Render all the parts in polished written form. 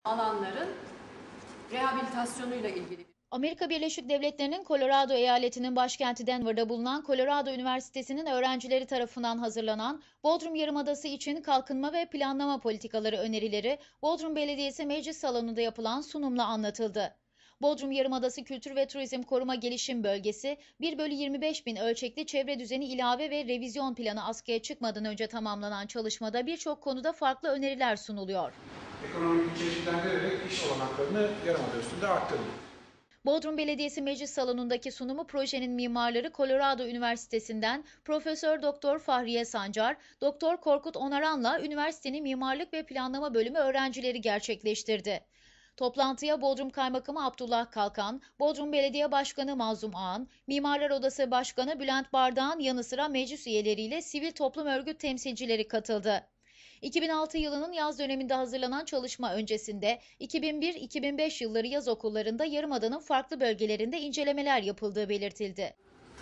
alanların rehabilitasyonuyla ilgili. Amerika Birleşik Devletleri'nin Colorado eyaletinin başkenti Denver'da bulunan Colorado Üniversitesi'nin öğrencileri tarafından hazırlanan Bodrum Yarımadası için kalkınma ve planlama politikaları önerileri Bodrum Belediyesi Meclis Salonu'nda yapılan sunumla anlatıldı. Bodrum Yarımadası Kültür ve Turizm Koruma Gelişim Bölgesi 1/25.000 ölçekli çevre düzeni ilave ve revizyon planı askıya çıkmadan önce tamamlanan çalışmada birçok konuda farklı öneriler sunuluyor. Ekonomiyi çeşitlendirerek iş olanaklarını Yarımada üstünde arttırın. Bodrum Belediyesi Meclis Salonu'ndaki sunumu projenin mimarları Colorado Üniversitesi'nden Profesör Doktor Fahriye Sancar, Doktor Korkut Onaran'la üniversitenin Mimarlık ve Planlama Bölümü öğrencileri gerçekleştirdi. Toplantıya Bodrum Kaymakamı Abdullah Kalkan, Bodrum Belediye Başkanı Mazlum Ağan, Mimarlar Odası Başkanı Bülent Bardağ'ın yanı sıra meclis üyeleriyle sivil toplum örgüt temsilcileri katıldı. 2006 yılının yaz döneminde hazırlanan çalışma öncesinde 2001-2005 yılları yaz okullarında Yarımada'nın farklı bölgelerinde incelemeler yapıldığı belirtildi.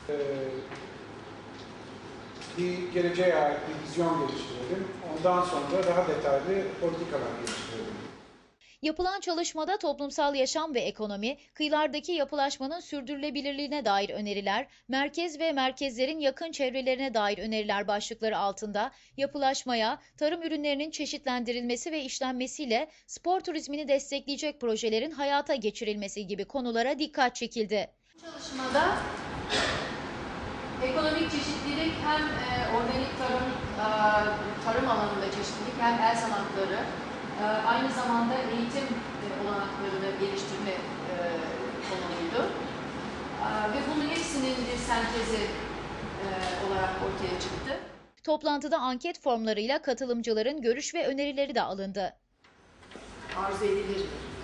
Bir geleceğe ait bir vizyon geliştirelim. Ondan sonra daha detaylı politikalar geliştirelim. Yapılan çalışmada toplumsal yaşam ve ekonomi, kıyılardaki yapılaşmanın sürdürülebilirliğine dair öneriler, merkez ve merkezlerin yakın çevrelerine dair öneriler başlıkları altında yapılaşmaya, tarım ürünlerinin çeşitlendirilmesi ve işlenmesiyle spor turizmini destekleyecek projelerin hayata geçirilmesi gibi konulara dikkat çekildi. Çalışmada ekonomik çeşitlilik hem organik tarım alanında çeşitlilik hem el sanatları, aynı zamanda eğitim olanaklarını geliştirme konuluydu. Ve bunun hepsinin bir sentezi olarak ortaya çıktı. Toplantıda anket formlarıyla katılımcıların görüş ve önerileri de alındı. Arzu edilir mi?